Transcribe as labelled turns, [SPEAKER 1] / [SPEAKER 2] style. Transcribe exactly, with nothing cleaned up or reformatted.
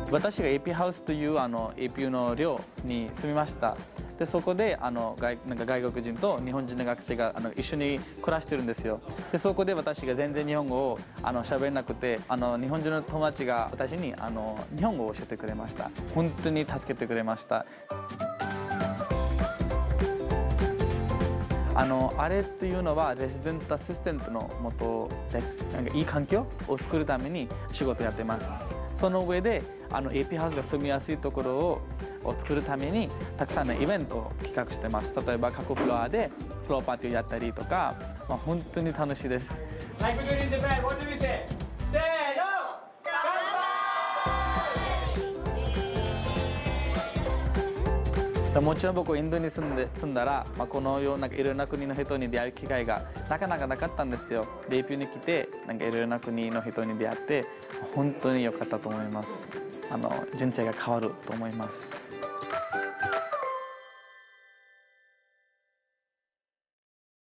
[SPEAKER 1] 私が エーピー ハウスというあの エーピー の寮に住みました。でそこであの 外, なんか外国人と日本人の学生があの一緒に暮らしてるんですよ。でそこで私が全然日本語をあの喋れなくて、あの日本人の友達が私にあの日本語を教えてくれました。本当に助けてくれました。あのあれっていうのはレジデントアシスタントのもとです。なんかいい環境を作るために仕事やってます。その上であの エーピー ハウスが住みやすいところをを作るためにたくさんのイベントを企画してます。例えば各フロアでフロアパーティーをやったりとか、まあ、本当に楽しいです。もちろん僕インドに住んで住んだら、まあ、このようないろんな国の人に出会う機会がなかなかなかったんですよ。で エーピー に来てなんかいろいろな国の人に出会って本当に良かったと思います。あの人生が変わると思います。